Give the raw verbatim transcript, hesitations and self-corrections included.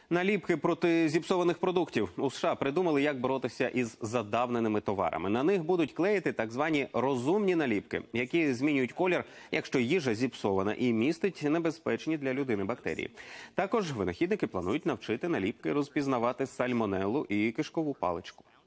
Наліпки проти зіпсованих продуктів. У США придумали, як боротися із задавненими товарами. На них будуть клеїти так звані розумні наліпки, які змінюють колір, якщо їжа зіпсована і містить небезпечні для людини бактерії. Також винахідники планують навчити наліпки розпізнавати сальмонеллу і кишкову паличку.